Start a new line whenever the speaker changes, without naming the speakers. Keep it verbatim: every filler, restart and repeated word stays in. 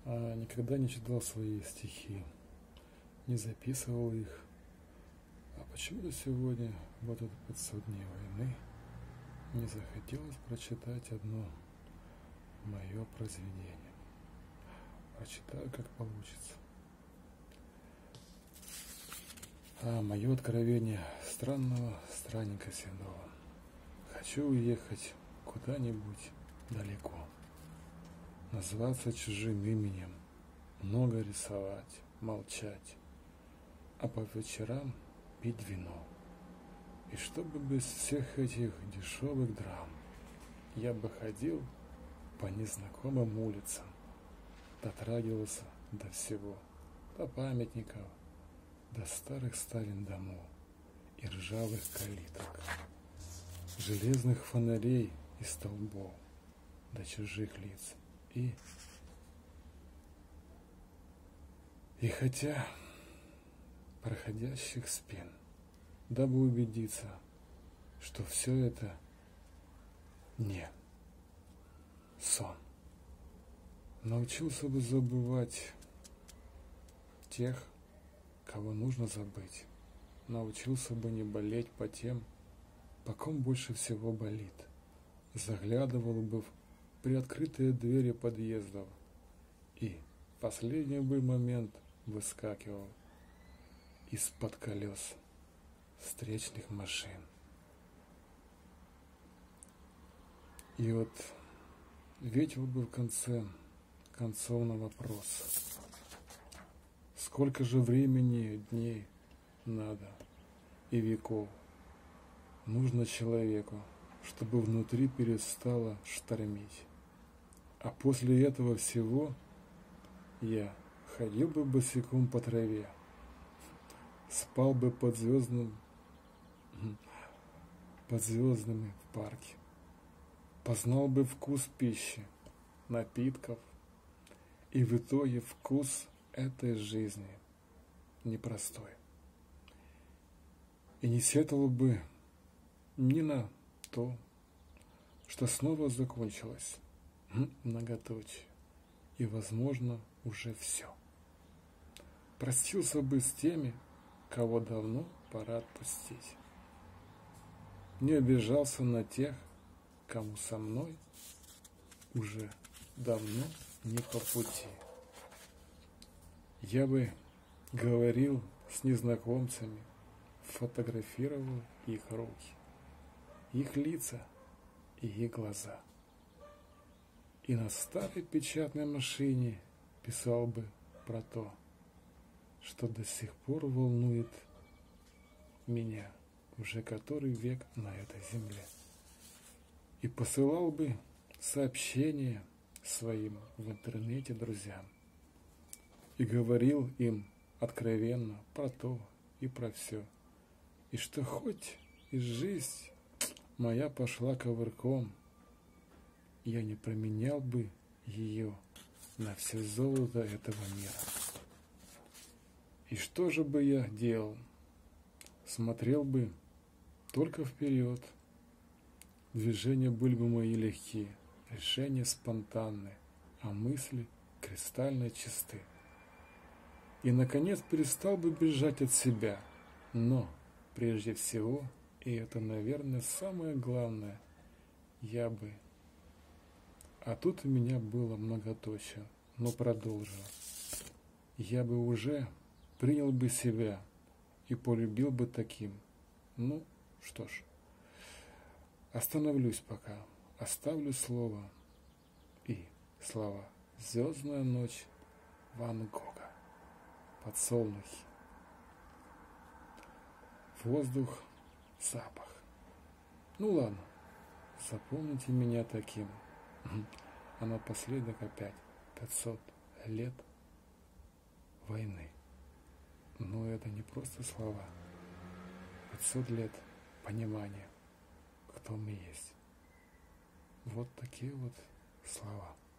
а никогда не читал свои стихи, не записывал их. А почему-то сегодня, в этот пятьсот дней войны, не захотелось прочитать одно мое произведение. Прочитаю, как получится. А мое откровение странного странника седого. Хочу уехать куда-нибудь далеко, назваться чужим именем, много рисовать, молчать, а по вечерам пить вино. И чтобы без всех этих дешевых драм я бы ходил по незнакомым улицам, дотрагивался до всего, до памятников, до старых Сталин домов и ржавых калиток, железных фонарей и столбов, до чужих лиц. И, и хотя проходящих спин, дабы убедиться, что все это не сон. Научился бы забывать тех, кого нужно забыть. Научился бы не болеть по тем, по ком больше всего болит. Заглядывал бы в приоткрытые двери подъездов и в последний бы момент выскакивал из-под колес встречных машин. И вот ответил бы в конце концов на вопрос: сколько же времени, дней надо и веков нужно человеку, чтобы внутри перестало штормить. А после этого всего я ходил бы босиком по траве, спал бы под звездным, под звездами в парке, познал бы вкус пищи, напитков, и в итоге вкус этой жизни непростой. И не сетовал бы ни на то, что снова закончилось многоточие, и, возможно, уже все. Простился бы с теми, кого давно пора отпустить. Не обижался на тех, кому со мной уже давно не по пути. Я бы говорил с незнакомцами, фотографировал их руки, их лица и их глаза. И на старой печатной машине писал бы про то, что до сих пор волнует меня уже который век на этой земле. И посылал бы сообщения своим в интернете друзьям. И говорил им откровенно про то и про все. И что хоть и жизнь моя пошла ковырком, я не променял бы ее на все золото этого мира. И что же бы я делал? Смотрел бы только вперед. Движения были бы мои легкие, решения спонтанные, а мысли кристально чисты. И, наконец, перестал бы бежать от себя. Но, прежде всего, и это, наверное, самое главное, я бы... А тут у меня было многоточие, но продолжил. Я бы уже принял бы себя и полюбил бы таким. Ну, что ж, остановлюсь пока, оставлю слово и слова. Звездная ночь Ван Гога, подсолнухи, воздух, запах. Ну ладно, запомните меня таким. А напоследок опять пятьсот лет войны. Но это не просто слова. пятьсот лет понимания, кто мы есть. Вот такие вот слова.